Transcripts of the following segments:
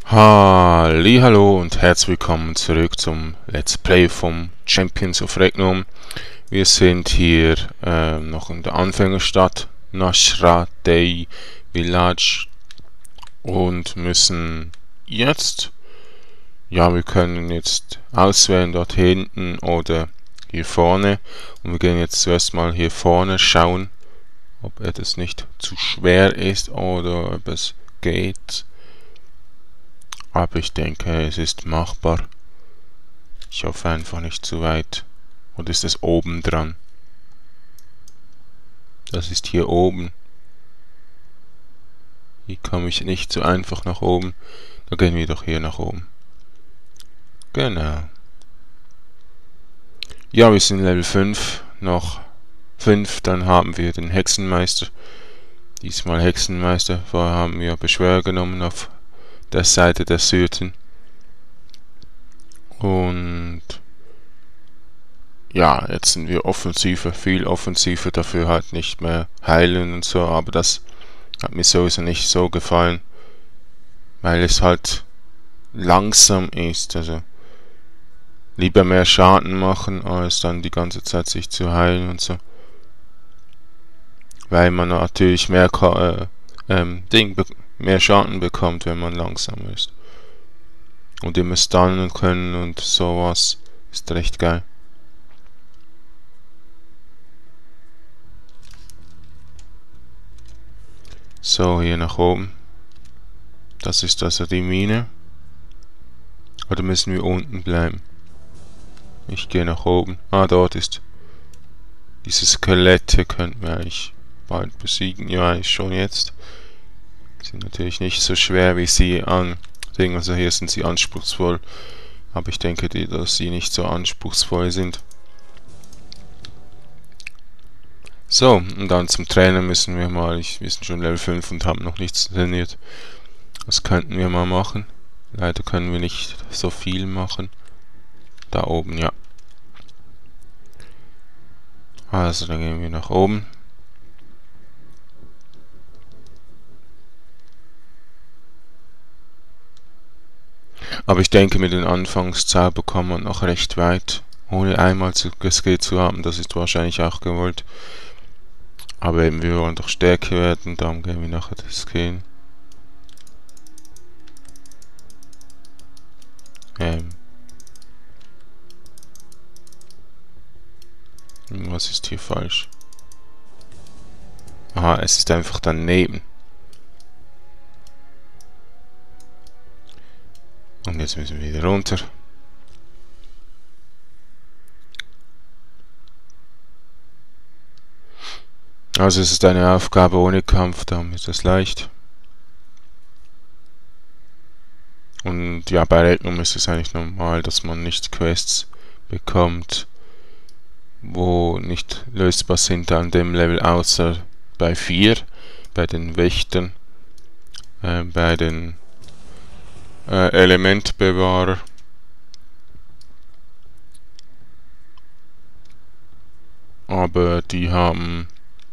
Hallo und herzlich willkommen zurück zum Let's Play vom Champions of Regnum. Wir sind hier noch in der Anfängerstadt Nashra Dei Village und müssen jetzt, ja, wir können jetzt auswählen dort hinten oder hier vorne, und wir gehen jetzt zuerst mal hier vorne schauen, ob etwas nicht zu schwer ist oder ob es geht. Aber ich denke, es ist machbar. Ich hoffe einfach nicht zu weit. Oder ist es oben dran? Das ist hier oben. Hier komme ich nicht so einfach nach oben. Da gehen wir doch hier nach oben. Genau. Ja, wir sind Level 5. Noch 5, dann haben wir den Hexenmeister. Diesmal Hexenmeister. Vorher haben wir Beschwörer genommen auf der Seite der Syrten. Und ja, jetzt sind wir offensiver, viel offensiver, dafür halt nicht mehr heilen und so, aber das hat mir sowieso nicht so gefallen, weil es halt langsam ist, also lieber mehr Schaden machen, als dann die ganze Zeit sich zu heilen und so. Weil man natürlich mehr mehr Schaden bekommt, wenn man langsam ist. Und immer stunnen können und sowas ist recht geil. So, hier nach oben. Das ist also die Mine. Oder müssen wir unten bleiben? Ich gehe nach oben. Ah, dort ist. Diese Skelette könnten wir eigentlich bald besiegen. Ja, eigentlich schon jetzt. Sind natürlich nicht so schwer wie sie an. Also hier sind sie anspruchsvoll. Aber ich denke, dass sie nicht so anspruchsvoll sind. So, und dann zum Trainer müssen wir mal. Wir sind schon Level 5 und haben noch nichts trainiert. Das könnten wir mal machen. Leider können wir nicht so viel machen. Da oben, ja. Also, dann gehen wir nach oben. Aber ich denke, mit den Anfangszauber kommt man noch recht weit. Ohne einmal geskillt zu haben, das ist wahrscheinlich auch gewollt. Aber eben, wir wollen doch stärker werden, darum gehen wir nachher das skillen. Was ist hier falsch? Aha, es ist einfach daneben. Und jetzt müssen wir wieder runter. Also es ist eine Aufgabe ohne Kampf, darum ist das leicht. Und ja, bei Regnum ist es eigentlich normal, dass man nicht Quests bekommt, wo nicht lösbar sind an dem Level, außer bei 4, bei den Wächtern, bei den Elementbewahrer. Aber die haben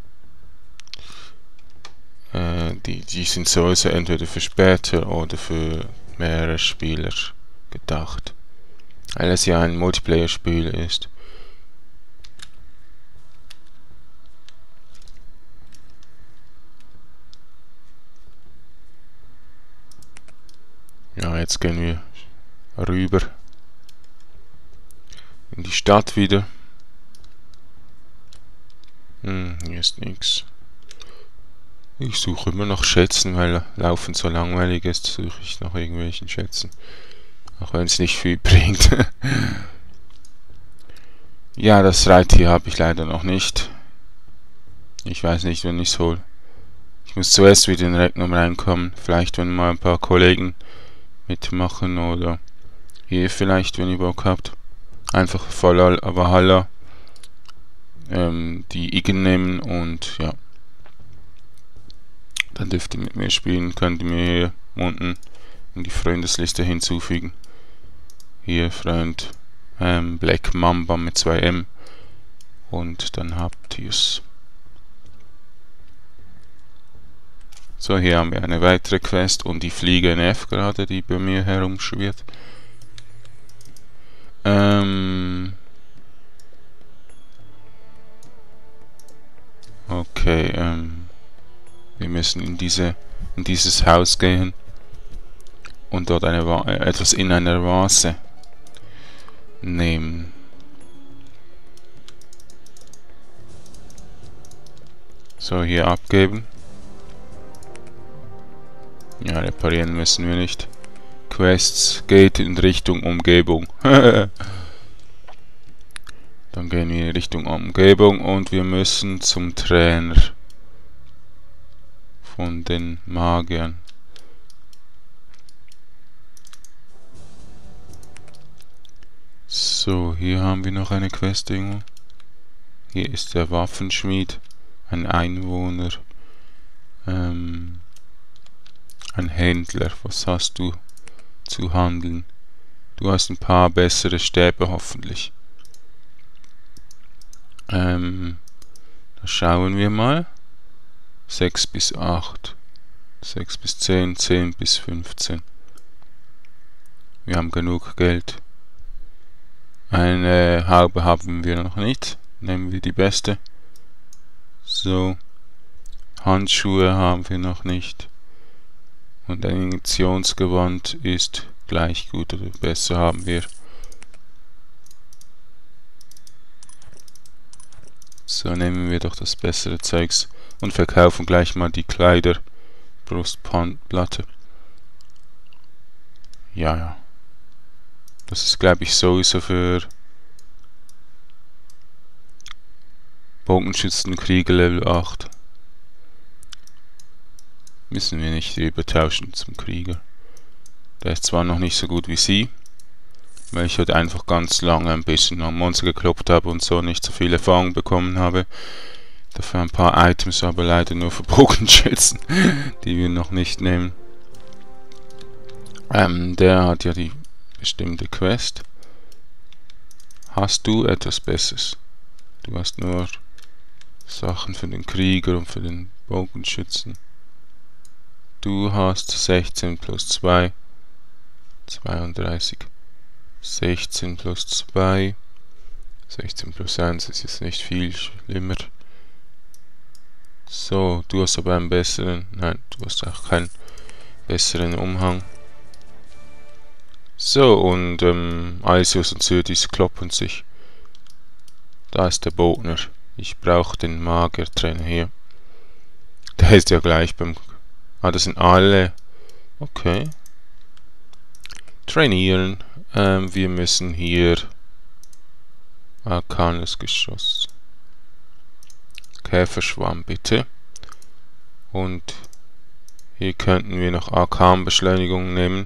die sind sowieso entweder für später oder für mehrere Spieler gedacht, weil es ja ein Multiplayer-Spiel ist. Ja, jetzt gehen wir rüber in die Stadt wieder. Hier ist nichts. Ich suche immer nach Schätzen, weil Laufen so langweilig ist, suche ich nach irgendwelchen Schätzen. Auch wenn es nicht viel bringt. Ja, das Reittier habe ich leider noch nicht. Ich weiß nicht, wenn ich es hole. Ich muss zuerst wieder in Regnum reinkommen. Vielleicht, wenn mal ein paar Kollegen mitmachen oder ihr vielleicht, wenn ihr Bock habt. Einfach voll Valhalla die Igen nehmen und ja. Dann dürft ihr mit mir spielen, könnt ihr mir hier unten in die Freundesliste hinzufügen. Hier Freund Black Mamba mit 2M und dann habt ihr es. So, hier haben wir eine weitere Quest und die Fliege NF gerade, die bei mir herumschwirrt. Okay, wir müssen in dieses Haus gehen und dort etwas in einer Vase nehmen. So, hier abgeben. Ja, reparieren müssen wir nicht. Quests geht in Richtung Umgebung. Dann gehen wir in Richtung Umgebung und wir müssen zum Trainer von den Magiern. So, hier haben wir noch eine Quest irgendwo. Hier ist der Waffenschmied, ein Einwohner, ein Händler. Was hast du zu handeln? Du hast ein paar bessere Stäbe hoffentlich. Da schauen wir mal. 6 bis 8. 6 bis 10, 10 bis 15. Wir haben genug Geld. Eine Haube haben wir noch nicht. Nehmen wir die beste. So. Handschuhe haben wir noch nicht. Und ein Injektionsgewand ist gleich gut oder besser haben wir. So, nehmen wir doch das bessere Zeugs und verkaufen gleich mal die Kleider. Brustplatte. Ja. Das ist, glaube ich, sowieso für Bogenschützenkrieger Level 8. Müssen wir nicht rübertauschen zum Krieger. Der ist zwar noch nicht so gut wie sie, weil ich heute einfach ganz lange ein bisschen am Monster geklopft habe und so nicht so viel Erfahrung bekommen habe. Dafür ein paar Items, aber leider nur für Bogenschützen, die wir noch nicht nehmen. Der hat ja die bestimmte Quest. Hast du etwas Besseres? Du hast nur Sachen für den Krieger und für den Bogenschützen. Du hast 16 plus 2, 32. 16 plus 2, 16 plus 1 ist jetzt nicht viel schlimmer. So, du hast aber einen besseren, nein, du hast auch keinen besseren Umhang. So, und Aisius und Syrdis kloppen sich. Da ist der Bogner. Ich brauche den Magiertrainer hier. Der ist ja gleich beim... Ah, das sind alle... Okay. Trainieren. Wir müssen hier... Arkanes Geschoss. Käferschwamm bitte. Und hier könnten wir noch Arkanbeschleunigung nehmen.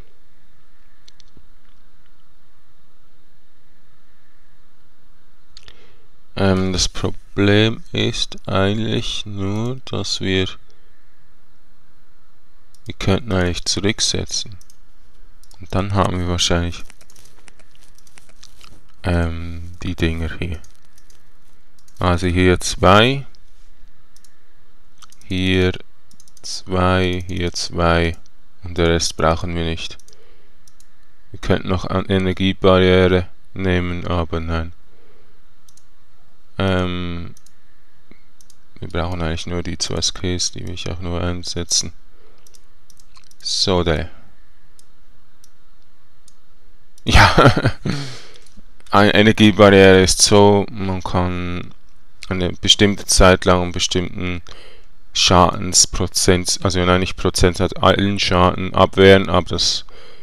Das Problem ist eigentlich nur, dass wir könnten eigentlich zurücksetzen. Und dann haben wir wahrscheinlich die Dinger hier. Also hier 2, hier 2, hier 2 und der Rest brauchen wir nicht. Wir könnten noch eine Energiebarriere nehmen, aber nein. Wir brauchen eigentlich nur die 2 Skills, die will ich auch nur einsetzen. So, der. Ja, eine Energiebarriere ist so, man kann eine bestimmte Zeit lang einen bestimmten Schadensprozent, also nein, nicht Prozent, hat allen Schaden abwehren, aber das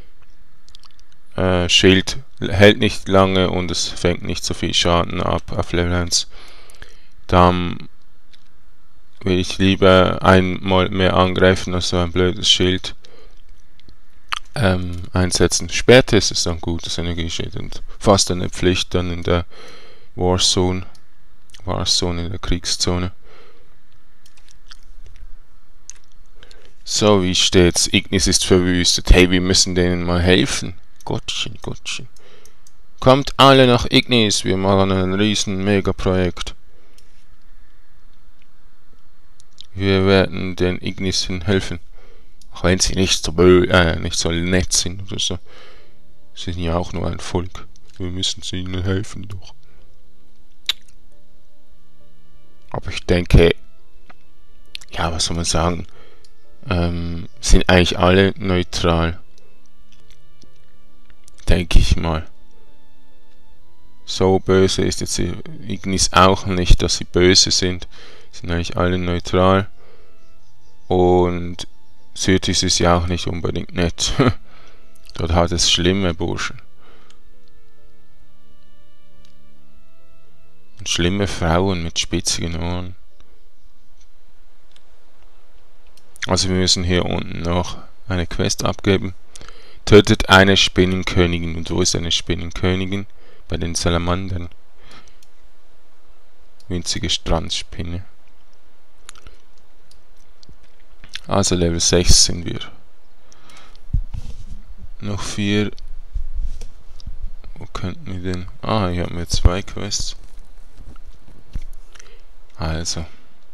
Schild hält nicht lange und es fängt nicht so viel Schaden ab auf Level 1. Dann will ich lieber einmal mehr angreifen als so ein blödes Schild einsetzen. Später ist es dann gut, das Energieschild, und fast eine Pflicht dann in der Warzone, in der Kriegszone. So, wie steht's? Ignis ist verwüstet. Hey, wir müssen denen mal helfen. Gottchen. Kommt alle nach Ignis, wir machen ein riesen Megaprojekt. Wir werden den Ignissen helfen. Auch wenn sie nicht so nett sind oder so. Sie sind ja auch nur ein Volk. Wir müssen ihnen helfen doch. Aber ich denke, ja, was soll man sagen? Sind eigentlich alle neutral. Denke ich mal. So böse ist jetzt Ignis auch nicht, dass sie böse sind. Sind eigentlich alle neutral. Und Syrtis ist ja auch nicht unbedingt nett. Dort hat es schlimme Burschen. Und schlimme Frauen mit spitzigen Ohren. Also wir müssen hier unten noch eine Quest abgeben. Tötet eine Spinnenkönigin. Und wo ist eine Spinnenkönigin? Bei den Salamandern. Winzige Strandspinne. Also Level 6 sind wir. Noch 4. Wo könnten wir denn? Ah, hier haben wir 2 Quests. Also.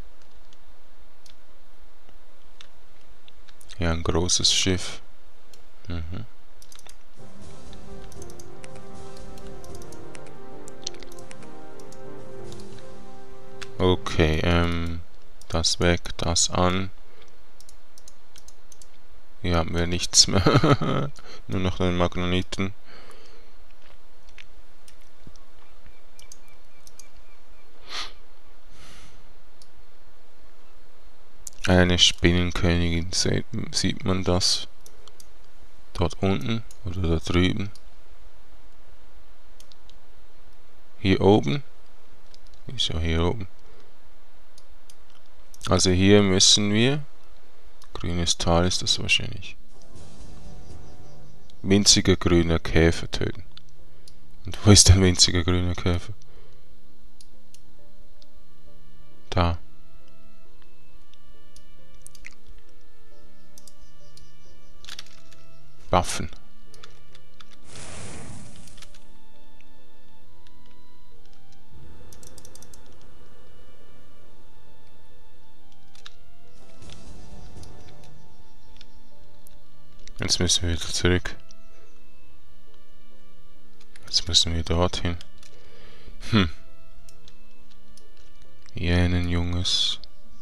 Hier ein großes Schiff. Mhm. Okay, das weg, das an. Hier haben wir nichts mehr. Nur noch den Magneten. Eine Spinnenkönigin, sieht man das? Dort unten oder da drüben? Hier oben? Ist ja hier oben. Also hier müssen wir, grünes Tal ist das wahrscheinlich, winziger grüner Käfer töten. Und wo ist ein winziger grüner Käfer? Da. Waffen. Jetzt müssen wir wieder zurück. Jetzt müssen wir dorthin. Junges.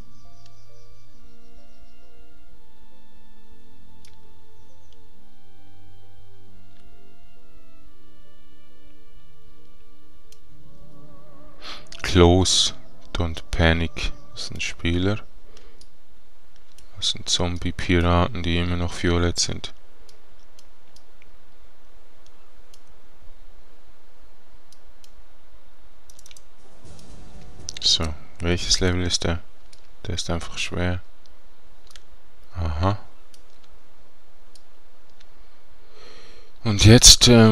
Close, don't panic. Das ist ein Spieler. Das sind Zombie-Piraten, die immer noch violett sind. So, welches Level ist der? Der ist einfach schwer. Aha. Und jetzt, jetzt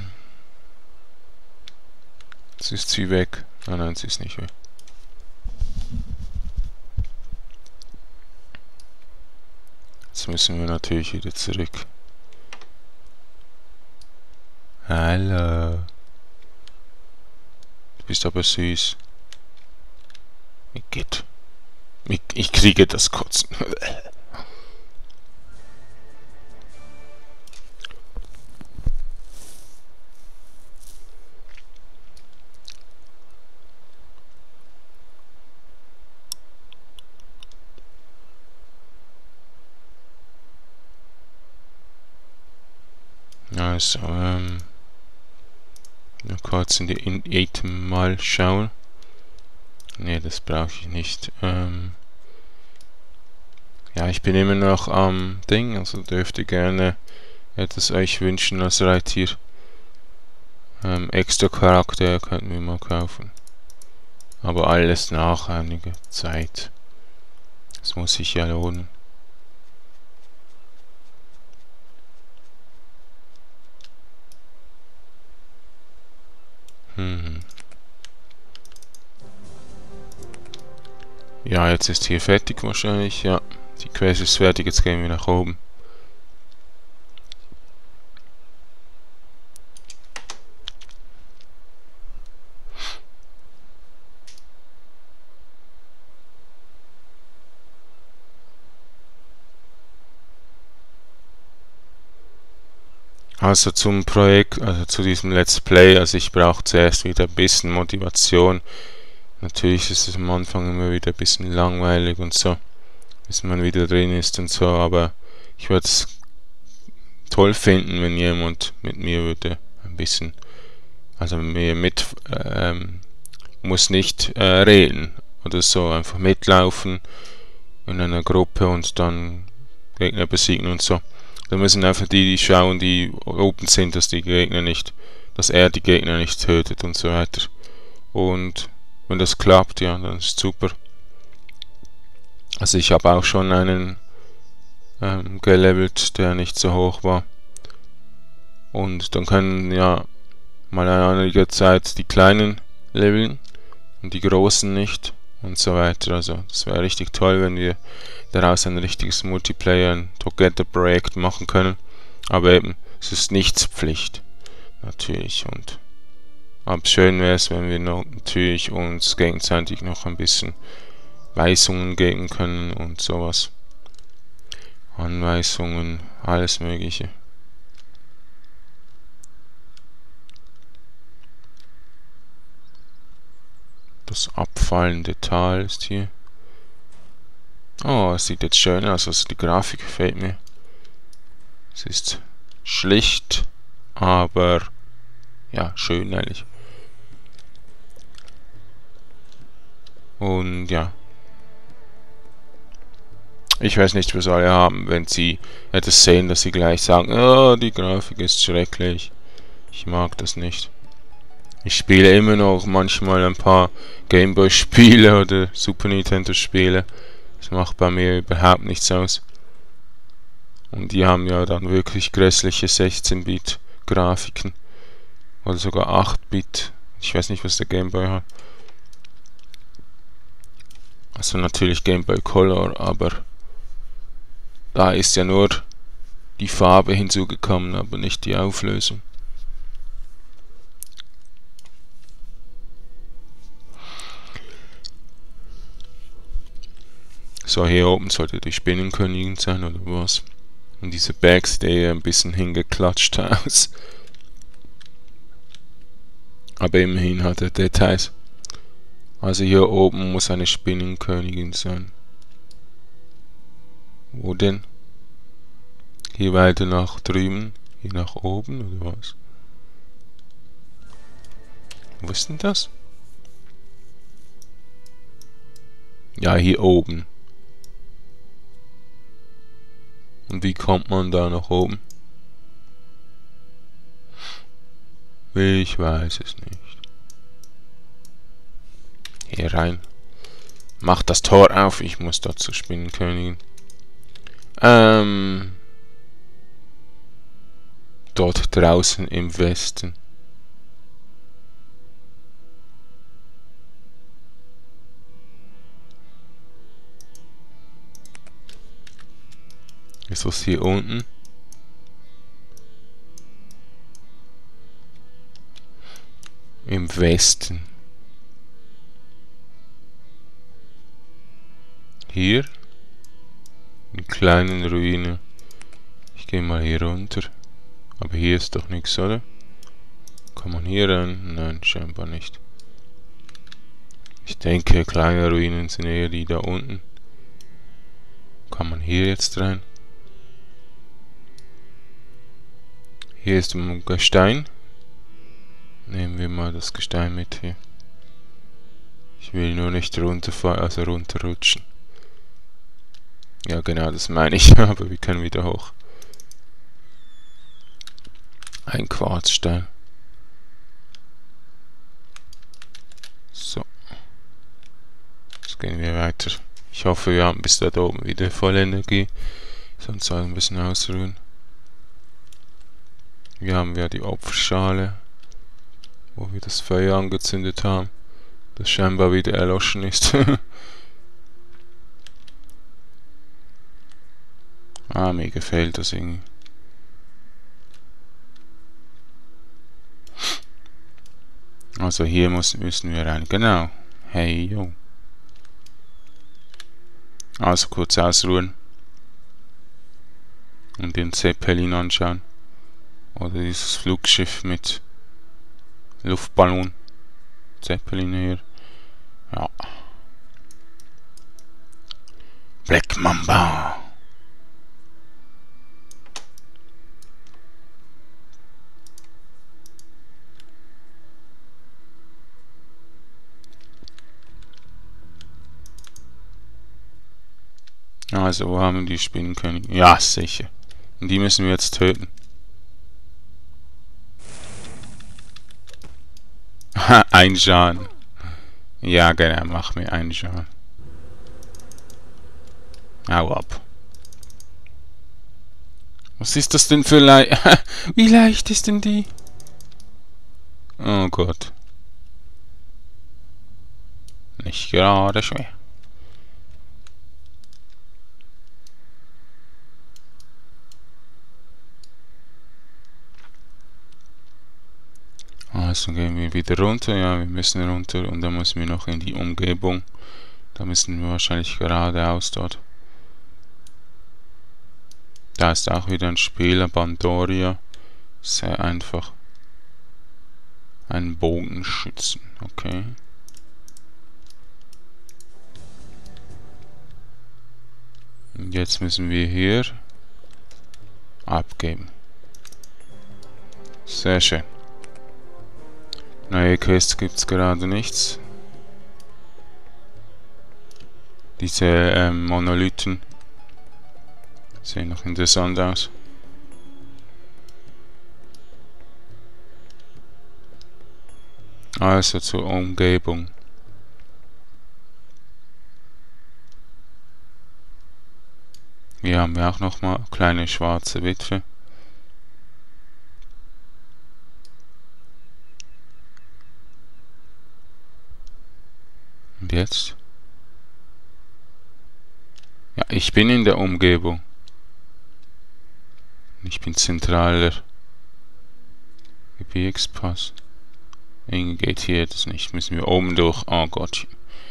ist sie weg. Ah nein, sie ist nicht weg. Jetzt müssen wir natürlich wieder zurück. Hallo. Du bist aber süß. Geht. Ich kriege das Kotzen. Also, nur kurz in die Item mal schauen. Ne, das brauche ich nicht. Ja, ich bin immer noch am Ding, also dürft ihr gerne etwas euch wünschen als Reittier. Extra Charakter könnten wir mal kaufen. Aber alles nach einiger Zeit. Das muss sich ja lohnen. Ja, jetzt ist hier fertig wahrscheinlich. Ja, die Quest ist fertig. Jetzt gehen wir nach oben. Also zum Projekt, also zu diesem Let's Play, also ich brauche zuerst wieder ein bisschen Motivation. Natürlich ist es am Anfang immer wieder ein bisschen langweilig und so, bis man wieder drin ist und so, aber ich würde es toll finden, wenn jemand mit mir würde ein bisschen, also mir muss nicht reden oder so, einfach mitlaufen in einer Gruppe und dann Gegner besiegen und so. Da müssen einfach die schauen, die oben sind, dass er die Gegner nicht tötet und so weiter. Und wenn das klappt, ja, dann ist super. Also ich habe auch schon einen gelevelt, der nicht so hoch war. Und dann können ja mal in einiger Zeit die Kleinen leveln und die Großen nicht und so weiter. Also das wäre richtig toll, wenn wir daraus ein richtiges Multiplayer, ein Together-Projekt machen können. Aber eben, es ist nichts Pflicht, natürlich. Aber schön wäre es, wenn wir natürlich uns gegenseitig noch ein bisschen Weisungen geben können und sowas. Anweisungen, alles Mögliche. Das abfallende Tal ist hier. Oh, es sieht jetzt schön aus, also die Grafik gefällt mir. Es ist schlicht, aber ja, schön eigentlich. Und ja. Ich weiß nicht, was alle haben, wenn sie etwas sehen, dass sie gleich sagen, oh, die Grafik ist schrecklich. Ich mag das nicht. Ich spiele immer noch manchmal ein paar Gameboy-Spiele oder Super Nintendo-Spiele. Das macht bei mir überhaupt nichts aus. Und die haben ja dann wirklich grässliche 16-Bit-Grafiken. Oder sogar 8-Bit. Ich weiß nicht, was der Gameboy hat. Also natürlich Gameboy Color, aber da ist ja nur die Farbe hinzugekommen, aber nicht die Auflösung. So, hier oben sollte die Spinnenkönigin sein, oder was? Und diese Bag sieht eher ein bisschen hingeklatscht aus. Aber immerhin hat er Details. Also hier oben muss eine Spinnenkönigin sein. Wo denn? Hier weiter nach drüben? Hier nach oben, oder was? Wo ist denn das? Ja, hier oben. Und wie kommt man da nach oben? Ich weiß es nicht. Hier rein. Mach das Tor auf, ich muss da zur Spinnenkönigin. Dort draußen im Westen. Ist das hier unten? Im Westen. Hier? Eine kleine Ruine. Ich gehe mal hier runter. Aber hier ist doch nichts, oder? Kann man hier rein? Nein, scheinbar nicht. Ich denke, kleine Ruinen sind eher die da unten. Kann man hier jetzt rein? Hier ist ein Gestein. Nehmen wir mal das Gestein mit hier. Ich will nur nicht runterfallen, also runterrutschen. Ja genau, das meine ich, aber wir können wieder hoch. Ein Quarzstein. So. Jetzt gehen wir weiter. Ich hoffe, wir haben bis da oben wieder voll Energie. Sonst soll ein bisschen ausruhen. Hier haben wir die Opferschale, wo wir das Feuer angezündet haben, das scheinbar wieder erloschen ist. Ah, mir gefällt das irgendwie. Also hier müssen wir rein. Genau. Hey, yo. Also kurz ausruhen. Und den Zeppelin anschauen. Oder dieses Flugschiff mit Luftballon. Zeppelin hier. Ja. Black Mamba. Also, wo haben wir die Spinnenkönigin? Ja, sicher. Und die müssen wir jetzt töten. Ein Schaden. Ja, genau, mach mir einen Schaden. Hau ab. Was ist das denn für Wie leicht ist denn die? Oh Gott. Nicht gerade schwer. Also gehen wir wieder runter. Ja, wir müssen runter und dann müssen wir noch in die Umgebung. Da müssen wir wahrscheinlich geradeaus dort. Da ist auch wieder ein Spieler, Bandoria. Sehr einfach. Ein Bogenschützen, okay. Und jetzt müssen wir hier abgeben. Sehr schön. Neue Quests gibt es gerade nichts. Diese Monolithen sehen noch interessant aus. Also zur Umgebung. Hier haben wir auch nochmal kleine schwarze Witwe. Und jetzt? Ja, ich bin in der Umgebung. Ich bin zentraler Gebirgspass. Irgendwie geht hier das nicht. Müssen wir oben durch. Oh Gott.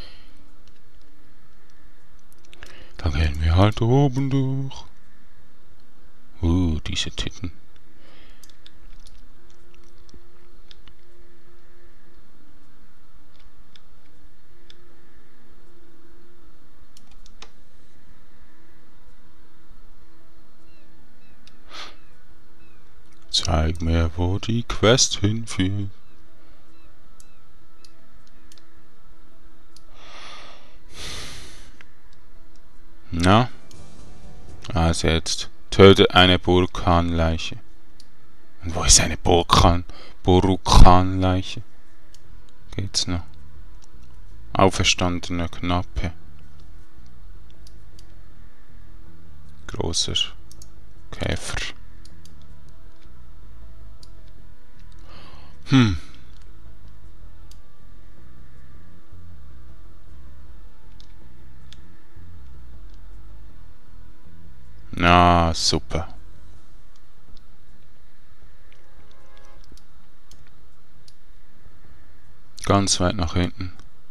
Da gehen wir halt oben durch. Diese Titten. Zeig mir, wo die Quest hinführt. Na? Also jetzt. Töte eine Burkanleiche. Und wo ist eine Burkanleiche? Geht's noch? Auferstandener Knappe. Großer Käfer. Na, super. Ganz weit nach hinten.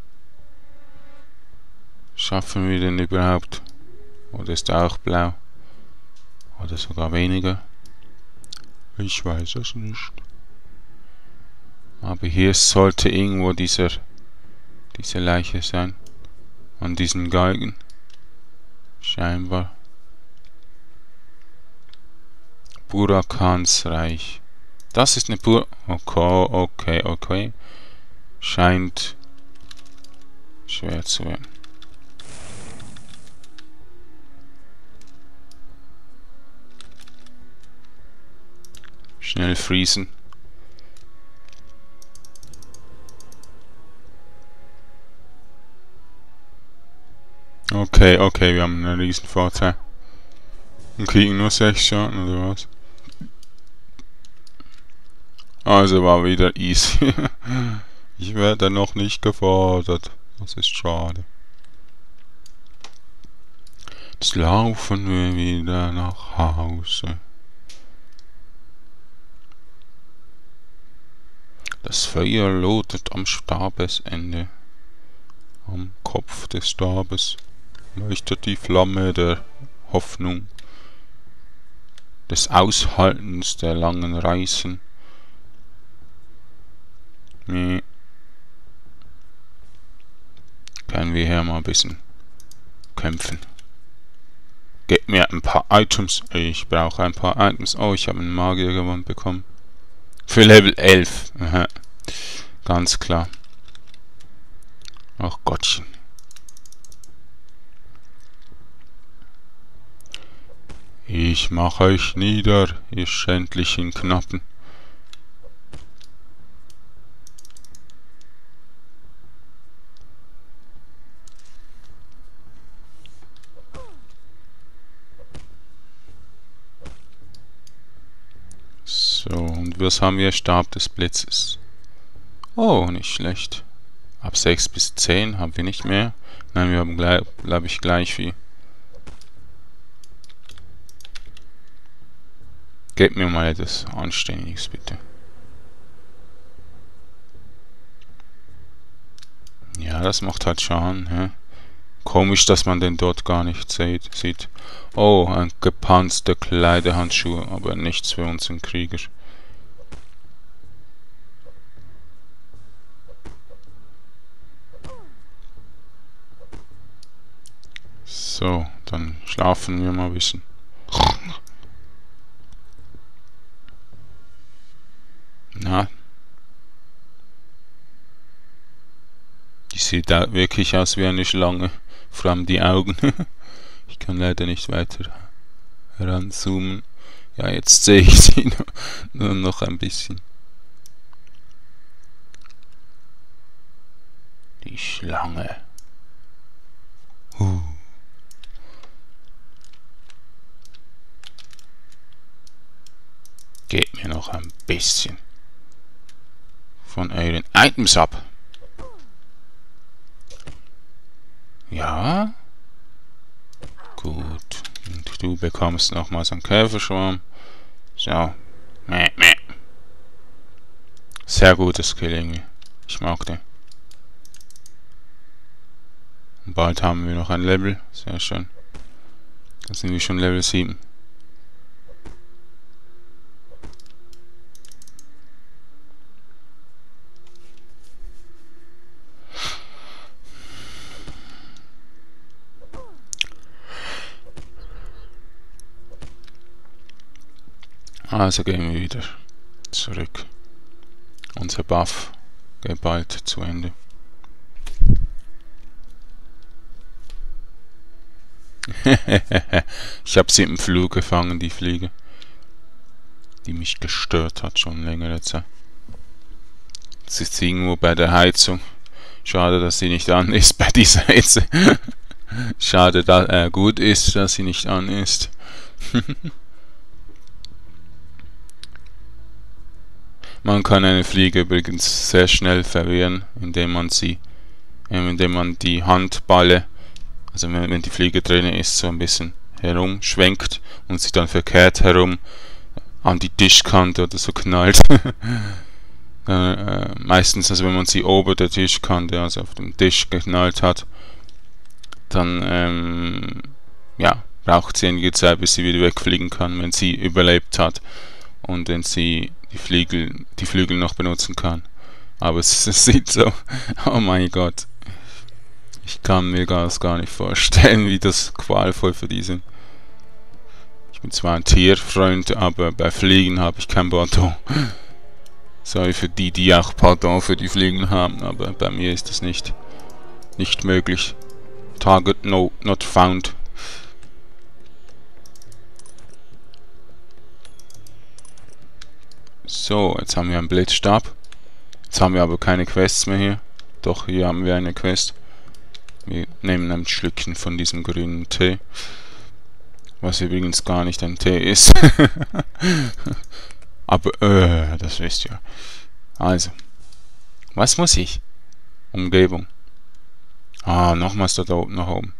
Schaffen wir den überhaupt? Oder ist er auch blau? Oder sogar weniger? Ich weiß es nicht. Aber hier sollte irgendwo diese Leiche sein. An diesen Galgen. Scheinbar. Burakansreich. Das ist eine Okay. Scheint schwer zu werden. Schnell friesen. Okay, wir haben einen riesen Vorteil. Und kriegen nur 6 Schaden oder was? Also war wieder easy. Ich werde noch nicht gefordert. Das ist schade. Jetzt laufen wir wieder nach Hause. Das Feuer lodert am Stabesende. Am Kopf des Stabes leuchtet die Flamme der Hoffnung. des Aushaltens der langen Reisen. Nee. Können wir hier mal ein bisschen kämpfen. Gebt mir ein paar Items. Ich brauche ein paar Items. Oh, ich habe einen Magiergewand bekommen. Für Level 11. Aha. Ganz klar. Ach Gottchen. Ich mach euch nieder, ihr schändlichen Knappen. So, und was haben wir? Stab des Blitzes. Oh, nicht schlecht. Ab 6 bis 10 haben wir nicht mehr. Nein, wir haben, glaube ich, gleich viel. Gebt mir mal etwas Anständiges, bitte. Ja, das macht halt Schaden, hä? Komisch, dass man den dort gar nicht sieht. Oh, ein gepanzerter Kleiderhandschuh, aber nichts für unseren Krieger. So, dann schlafen wir mal ein bisschen. Na? Die sieht da wirklich aus wie eine Schlange. Vor allem die Augen. Ich kann leider nicht weiter heranzoomen. Ja, jetzt sehe ich sie nur noch ein bisschen. Die Schlange. Gebt mir noch ein bisschen von euren Items ab. Ja. Gut. Und du bekommst nochmals einen Käferschwarm. So. Mäh, mäh. Sehr gutes Kill irgendwie. Ich mag den. Und bald haben wir noch ein Level. Sehr schön. Da sind wir schon Level 7. Also gehen wir wieder zurück. Unser Buff geht bald zu Ende. Ich habe sie im Flug gefangen, die Fliege. Die mich gestört hat schon längere Zeit. Sie ist irgendwo bei der Heizung. Schade, dass sie nicht an ist bei dieser Hitze. Schade, dass gut ist, dass sie nicht an ist. Man kann eine Fliege übrigens sehr schnell verwirren, indem man die Handballe, also wenn die Fliege drin ist, so ein bisschen herumschwenkt und sie dann verkehrt herum an die Tischkante oder so knallt. Meistens, also wenn man sie ober der Tischkante, also auf dem Tisch geknallt hat, dann ja, braucht sie einige Zeit, bis sie wieder wegfliegen kann, wenn sie überlebt hat und wenn sie die Flügel noch benutzen kann. Aber es sieht so, oh mein Gott, ich kann mir das gar nicht vorstellen, wie das qualvoll für die sind. Ich bin zwar ein Tierfreund, aber bei Fliegen habe ich kein Pardon. Sorry für die, die auch Pardon für die Fliegen haben, aber bei mir ist das nicht möglich. Target not found. So, jetzt haben wir einen Blitzstab. Jetzt haben wir aber keine Quests mehr hier. Doch, hier haben wir eine Quest. Wir nehmen ein Schlückchen von diesem grünen Tee. Was übrigens gar nicht ein Tee ist. Aber, das wisst ihr. Also. Was muss ich? Umgebung. Ah, nochmals da oben nach oben.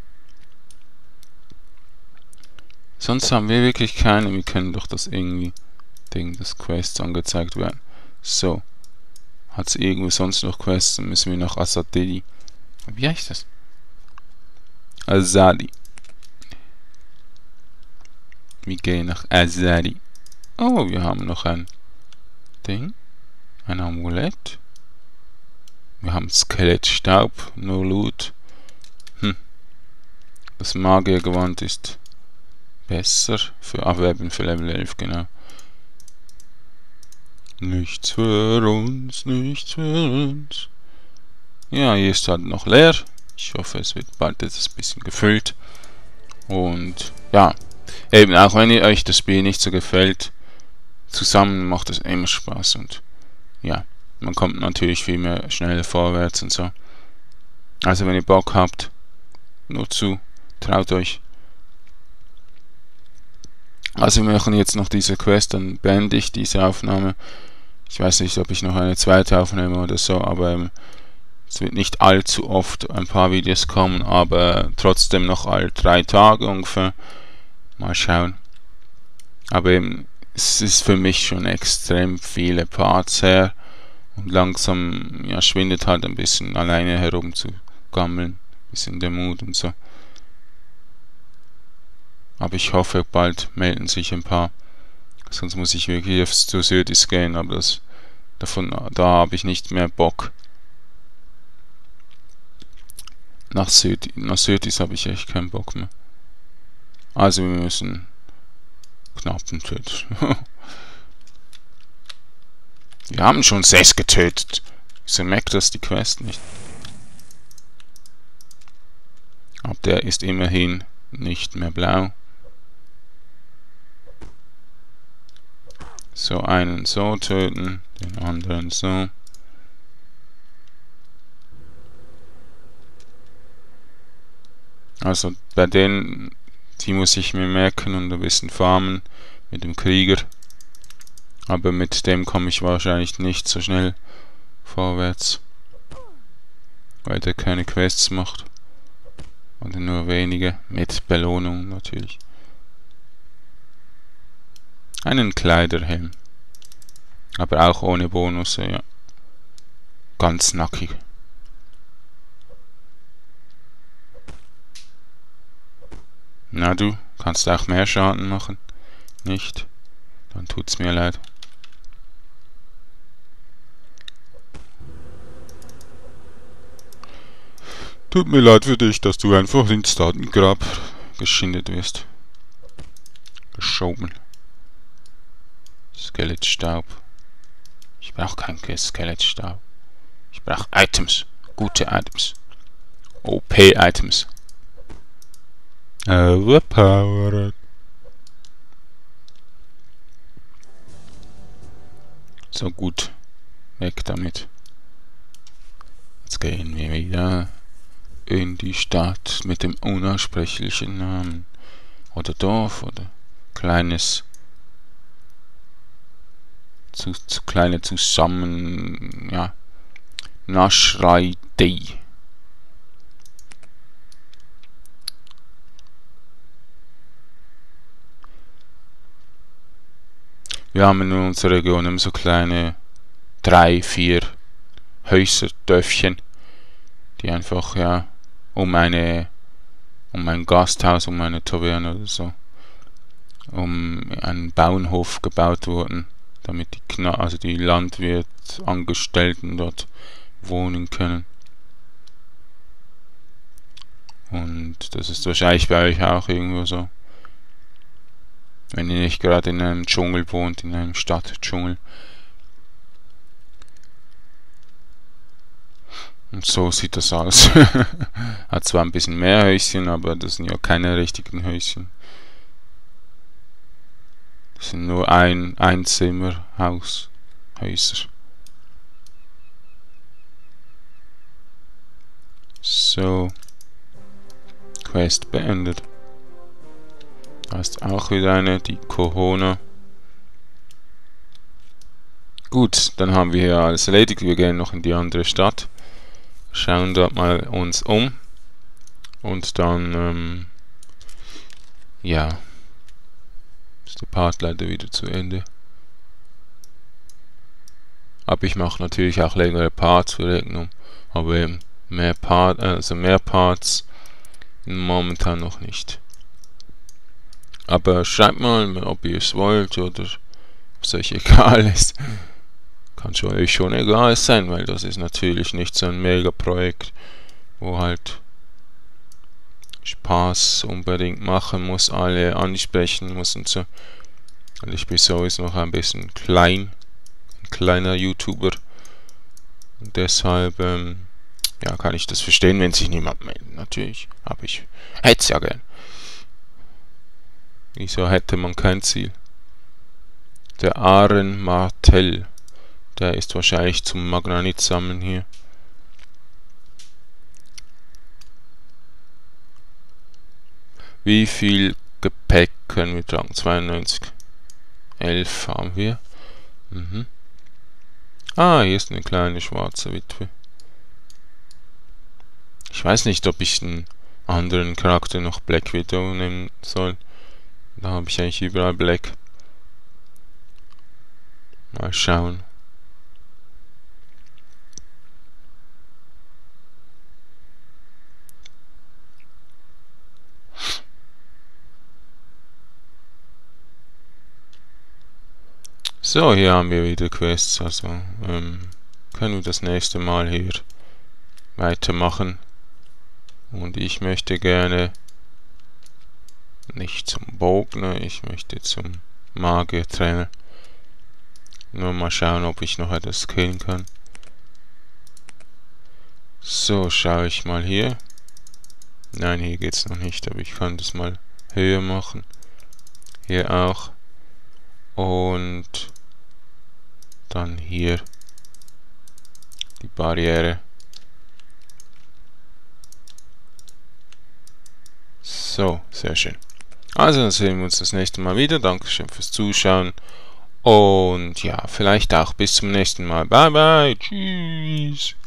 Sonst haben wir wirklich keine. Wir können doch das irgendwie... das Quests angezeigt werden. So. Hat es irgendwo sonst noch Quests? Dann müssen wir nach Azadi. Wie heißt das? Azadi. Wir gehen nach Azari. Oh, wir haben noch ein Ding. Ein Amulett. Wir haben Skelettstaub, no Loot. Das Magiergewand ist besser für Abwerben für Level 11, genau. Nichts für uns, nichts für uns. Ja, hier ist halt noch leer. Ich hoffe, es wird bald jetzt ein bisschen gefüllt. Und ja, eben auch wenn euch das Spiel nicht so gefällt, zusammen macht es immer Spaß und ja, man kommt natürlich viel mehr schneller vorwärts und so. Also wenn ihr Bock habt, nur zu, traut euch. Also wir machen jetzt noch diese Quest, dann beende ich diese Aufnahme. Ich weiß nicht, ob ich noch eine zweite aufnehme oder so, aber es wird nicht allzu oft ein paar Videos kommen, aber trotzdem noch alle 3 Tage ungefähr. Mal schauen. Aber eben, es ist für mich schon extrem viele Parts her und langsam ja, schwindet halt ein bisschen alleine herum zu gammeln. Bisschen der Mut und so. Aber ich hoffe, bald melden sich ein paar. Sonst muss ich wirklich aufs zu Südis gehen, aber da habe ich nicht mehr Bock. Nach Südis habe ich echt keinen Bock mehr. Also wir müssen Knappen töten. Wir haben schon 6 getötet. Wieso merkt das die Quest nicht? Aber der ist immerhin nicht mehr blau. So, einen so töten, den anderen so. Also bei denen, die muss ich mir merken und ein bisschen farmen mit dem Krieger. Aber mit dem komme ich wahrscheinlich nicht so schnell vorwärts. Weil der keine Quests macht. Oder nur wenige, mit Belohnung natürlich. Einen Kleiderhelm. Aber auch ohne Bonus, ja. Ganz nackig. Na du, kannst auch mehr Schaden machen? Nicht? Dann tut's mir leid. Tut mir leid für dich, dass du einfach ins Datengrab geschindet wirst. Geschoben. Skelettstaub. Ich brauche keinen Skelettstaub. Ich brauche Items. Gute Items. OP-Items. Overpowered. So gut. Weg damit. Jetzt gehen wir wieder in die Stadt mit dem unaussprechlichen Namen. Oder Dorf oder kleines kleine zusammen, ja, Nashraidei. Wir haben in unserer Region immer so kleine 3, 4 Häuser, Dörfchen, die einfach, ja, um ein Gasthaus, um eine Taverne oder so, um einen Bauernhof gebaut wurden, damit die Landwirtsangestellten dort wohnen können. Und das ist wahrscheinlich bei euch auch irgendwo so. Wenn ihr nicht gerade in einem Dschungel wohnt, in einem Stadtdschungel. Und so sieht das aus. Hat zwar ein bisschen mehr Häuschen, aber das sind ja keine richtigen Häuschen. Das sind nur Einzimmerhäuser. So. Quest beendet. Da ist auch wieder eine, die Kohona. Gut, dann haben wir hier alles erledigt. Wir gehen noch in die andere Stadt. Schauen dort mal uns um. Und dann, ja, ist der Part leider wieder zu Ende. Aber ich mache natürlich auch längere Parts für Regnum. Aber eben mehr Parts momentan noch nicht. Aber schreibt mal, ob ihr es wollt oder ob es euch egal ist. Kann euch schon egal sein, weil das ist natürlich nicht so ein Mega-Projekt, wo halt Spaß unbedingt machen muss, alle ansprechen muss und so. Und ich bin sowieso noch ein bisschen klein, ein kleiner YouTuber. Und deshalb, ja, kann ich das verstehen, wenn sich niemand meldet. Natürlich, hätte es ja gern. Wieso hätte man kein Ziel? Der Aaron Martell, der ist wahrscheinlich zum Magnanit sammeln hier. Wie viel Gepäck können wir tragen? 92. 11 haben wir. Ah, hier ist eine kleine schwarze Witwe. Ich weiß nicht, ob ich einen anderen Charakter noch Black Widow nehmen soll. Da habe ich eigentlich überall Black. Mal schauen. So, hier haben wir wieder Quests, also können wir das nächste Mal hier weitermachen. Und ich möchte gerne nicht zum Bogner, ich möchte zum Magier-Trainer. Nur mal schauen, ob ich noch etwas killen kann. So, schaue ich mal hier. Nein, hier geht es noch nicht, aber ich kann das mal höher machen. Hier auch. Und dann hier die Barriere. So, sehr schön. Also dann sehen wir uns das nächste Mal wieder. Dankeschön fürs Zuschauen. Und ja, vielleicht auch bis zum nächsten Mal. Bye bye. Tschüss.